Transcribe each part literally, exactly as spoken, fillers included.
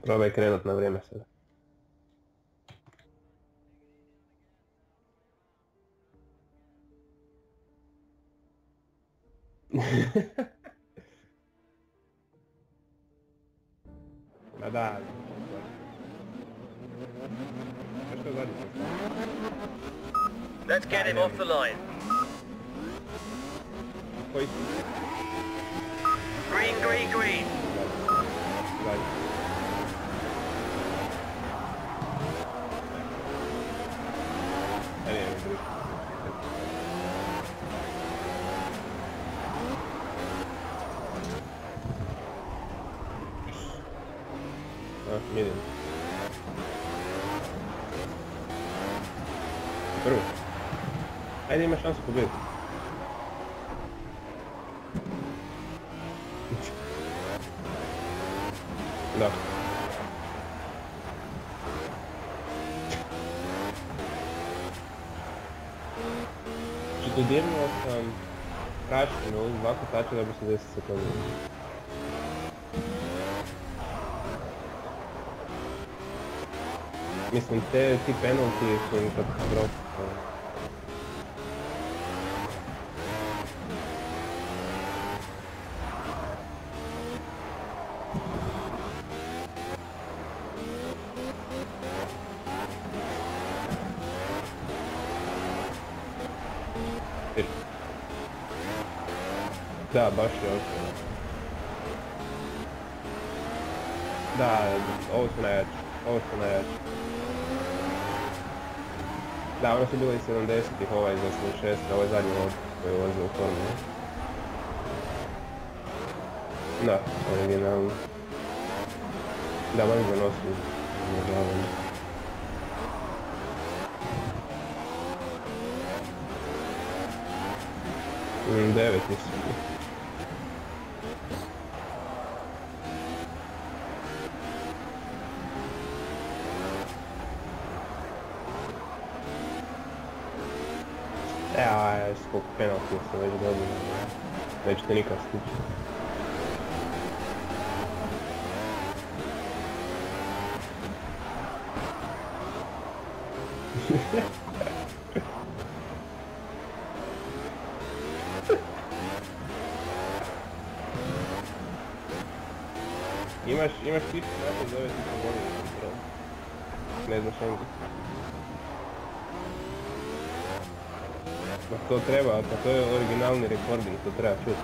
Probaj krenut na vrijeme sada. Ma da, što zadnji se stavio? Let's get him off the line. Koji? Green, green, green. Zadnji. Ajde, ajde, drugi. A, mirim. Prvo. Ajde, ima šansu pobjediti. Da. Znači, dodirnuo sam prašinu dva kotača da bi se deset sekundi. Mislim, te, ti penalti su im katastrofa. Da, baš je očeo. Da, ovo su najjači, ovo su najjači. Da, ono su bili sedamdesetih, ovaj iz osamdeset šeste, ovaj zadnji od koji je ulazio u formu. Da, originalno. Da, baš ga nosim na glavom. Mm, devet mislim. E, aj, koliko penaltija sam već dobio. Nećete nikad stići. Imaš, imaš tipu, ja to zove tipu godinu. Ne znaš englesi. Ma to treba, pa to je originalni recording, to treba čuti.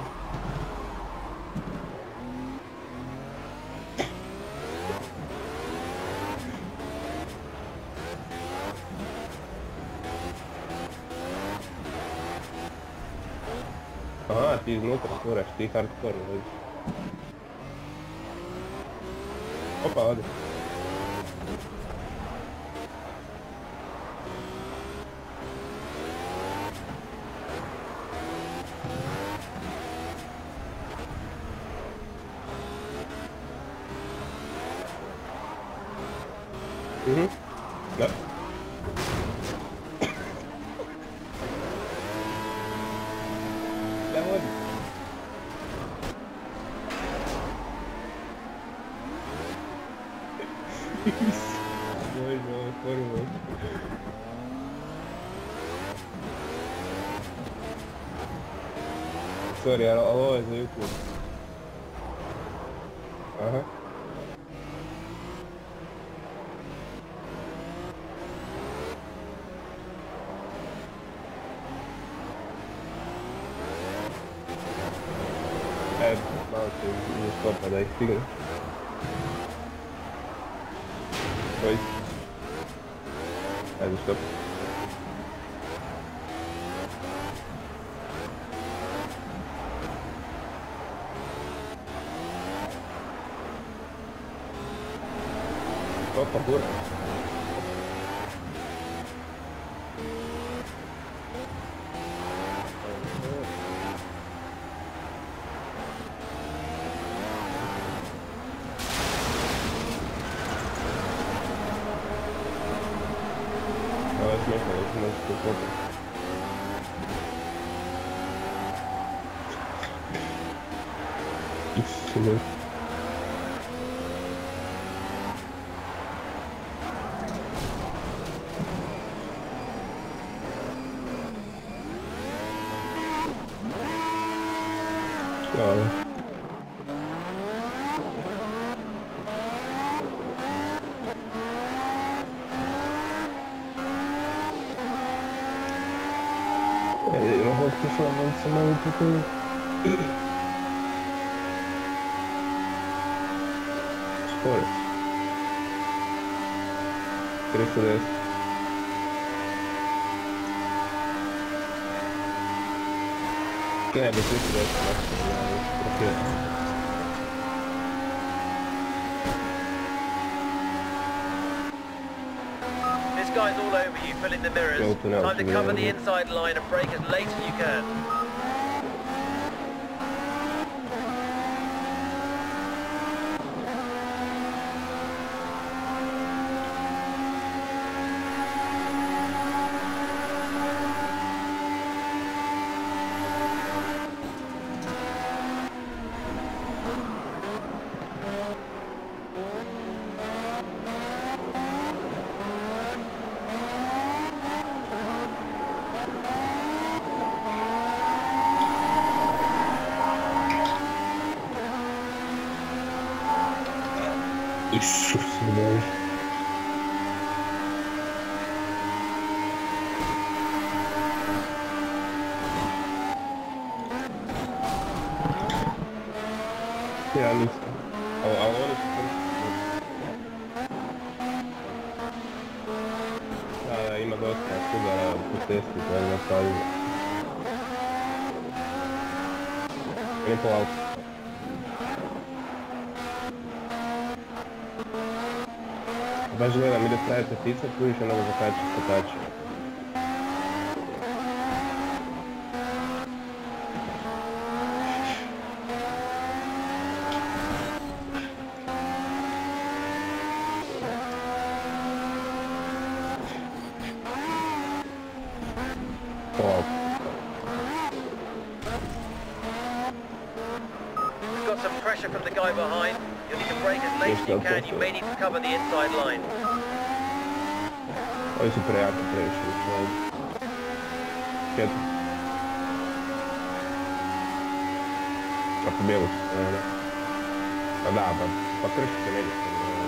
Aha, ti iznutra furaš, ti hardcore, vidiš. Opa, ode. Mhm. Da. Da, vodi. Bože, ovo je prvo. Sorry, ali ovo je za YouTube. Aha. E, malo će mi stopa da ih stigne. Oj. Ajde, stop. Opa, gura. Ovo je smiješno, da možeš to popiti. Isuse. Dobro. E, non ti sono, non sono mai più. Spore. Presto adesso. Che ne avete presto adesso? Perché? This guy's all over you, filling the mirrors. Open up Time to to cover the- the inside line and brake as late as you can. Isso, sim. Ja, lista. A, a Lotus a, ima dosta sudara u testu, to je nastavljeno. Nije po auto. Baš gledam, ide stavite pizza, tu više nego zakači skotači. Wow. You've got some pressure from the guy behind. You'll need to brake as late as you can. You may need to cover the inside line. Ovi su prejaki previše, više ovdje. Četiri. Ako bijelu su, ne, ne. Pa da, pa, pa krši se negdje.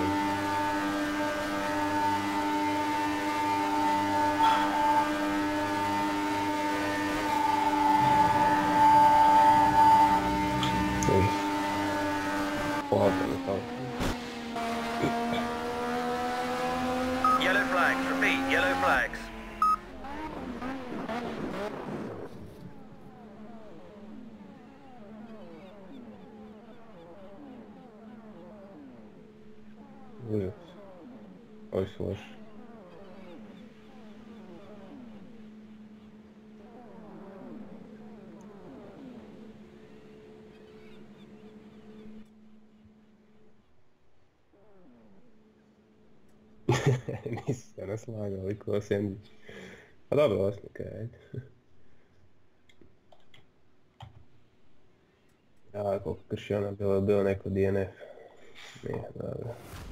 Yellow flags, repeat, yellow flags. Užas. Ovi su loši. Nisi se naslagao i ko sandvič. Pa dobro, osnika je, ajde. Ja, koliko krši ona bilo, bilo neko D N F. Nije, dobro.